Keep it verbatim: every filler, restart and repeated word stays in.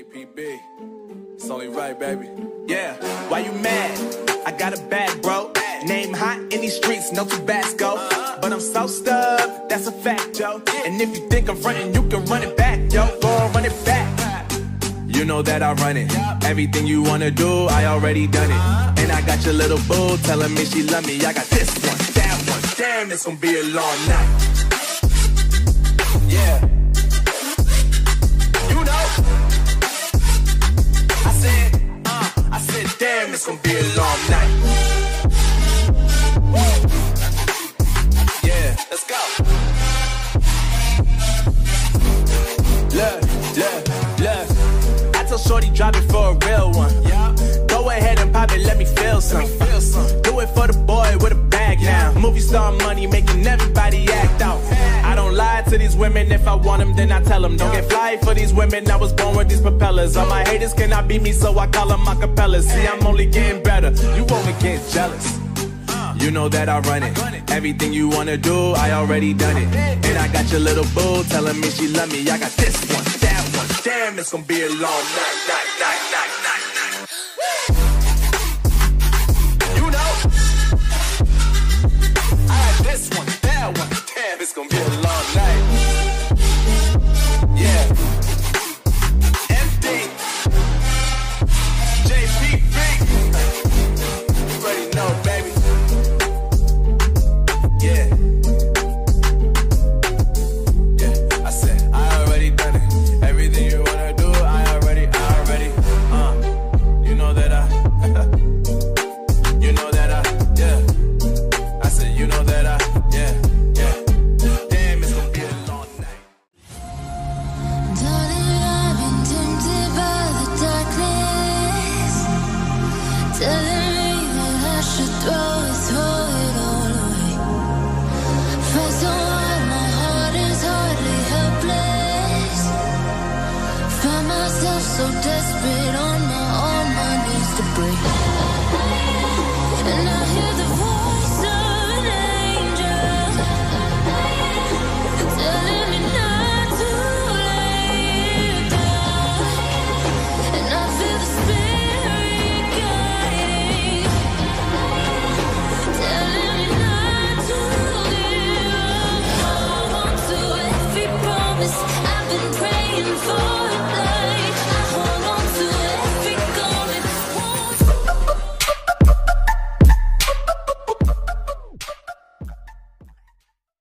P B, it's only right, baby. Yeah, why you mad? I got a bag, bro. Name hot in these streets, no Tabasco. But I'm so stubbed, that's a fact, yo. And if you think I'm frontin', you can run it back, yo. Go on, run it back. You know that I run it. Everything you wanna do, I already done it. And I got your little boo telling me she love me. I got this one, that one. Damn, it's gonna be a long night. Yeah. You know. I said, uh, I said, damn, it's gonna be a long night. Yeah, let's go. Look, look, look. I told Shorty drop it for a real one. Yeah. Go ahead and pop it, let me feel some. Let me feel some. Do it for the boy with a bag now. Yeah. Movie star money making everybody act out. I don't lie to these women, if I want them, then I tell them. Don't get fly for these women, I was born with these propellers. All my haters cannot beat me, so I call them acapellas. See, I'm only getting better, you only get jealous. You know that I run it. Everything you wanna do, I already done it. And I got your little boo telling me she love me. I got this one, that one. Damn, it's gonna be a long night, night, night, night, night, night. You know, I got this one, that one. Damn, it's gonna be a long night. Yeah. M D, J P B. You already know, baby. Yeah. Yeah, I said, I already done it. Everything you wanna do, I already, I already, uh, you know that I, you know that I, yeah. I said, you know that I, yeah, yeah. Damn, it's gonna be a long night. Darling, I've been tempted by the darkness, telling me that I should throw it, throw it all away. Fight so hard, my heart is hardly helpless. Find myself so desperate.